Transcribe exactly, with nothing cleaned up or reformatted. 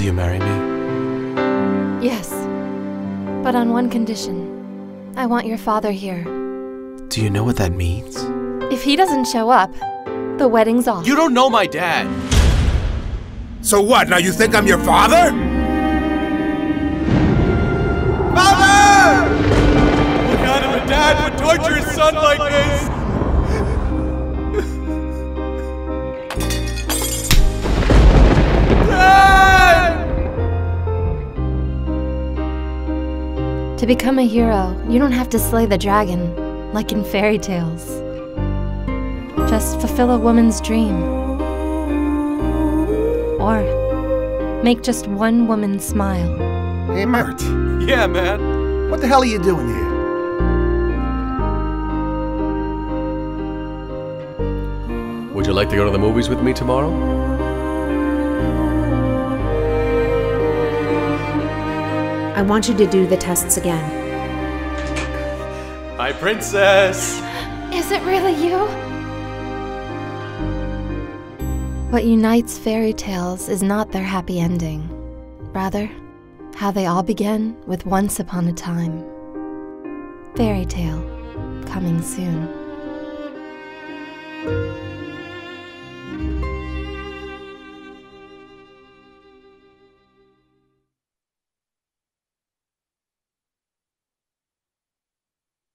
you marry me? Yes, but on one condition. I want your father here. Do you know what that means? If he doesn't show up, the wedding's off. You don't know my dad! So what, now you think I'm your father? Father! What kind of a dad would torture his son like this? To become a hero, you don't have to slay the dragon, like in fairy tales. Just fulfill a woman's dream. Or make just one woman smile. Hey, Mert. Yeah, man. What the hell are you doing here? Would you like to go to the movies with me tomorrow? I want you to do the tests again. Hi, princess! Is it really you? What unites fairy tales is not their happy ending. Rather, how they all begin with once upon a time. Fairy tale, coming soon.